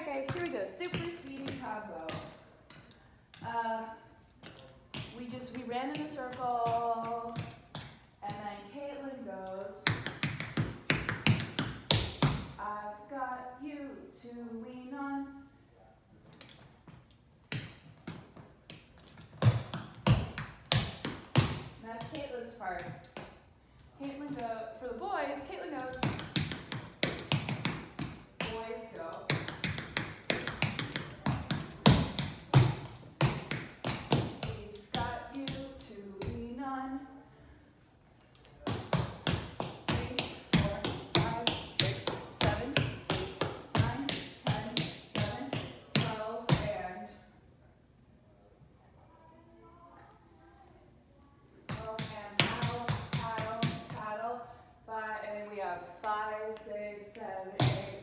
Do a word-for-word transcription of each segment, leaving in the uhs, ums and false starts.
right, guys, here we go. Super speedy combo. Uh, we just, we ran in a circle, and then Caitlin goes, I've got you to lean on. And that's Caitlin's part. Caitlin go, for the boys, Caitlin goes, boys go. We've got you to lean on. Three, four, five, six, seven, eight, nine, ten, eleven, twelve, and twelve, and paddle, paddle, paddle. Five, and then we have five, six, seven, eight.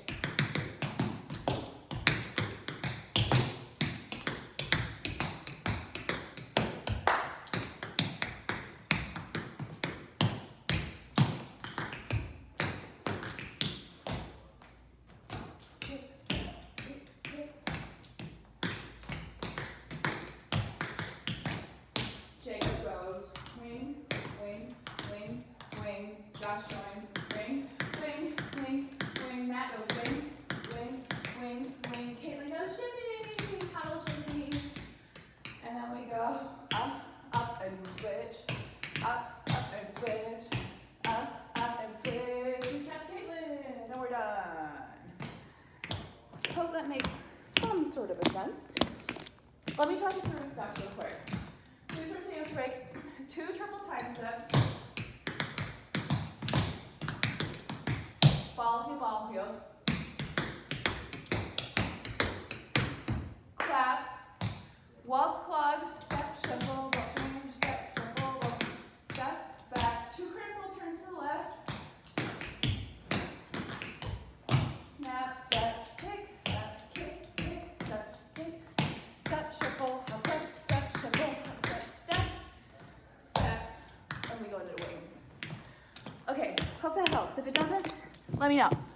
Jacob goes, wing, wing, wing, wing. Josh joins, wing, wing, wing, wing. Matt goes, wing, wing, wing, wing. Caitlin goes, shimmy, paddle shimmy. And then we go up, up and switch, up, up and switch, up, up and switch. We catch Caitlin, and we're done. Hope that makes some sort of a sense. Let me talk you through the steps real quick. Two simultaneous break, two triple time steps. Ball heel, ball heel. Clap. Waltz clog, step, shuffle, turn, step, shuffle, step, back. Two critical turns to the left. Snap, step, kick, step, kick, kick, step, kick, step, shuffle, half step, step, shuffle, half step, step, step, and we go into the wings. Okay, hope that helps. If it doesn't, let me know.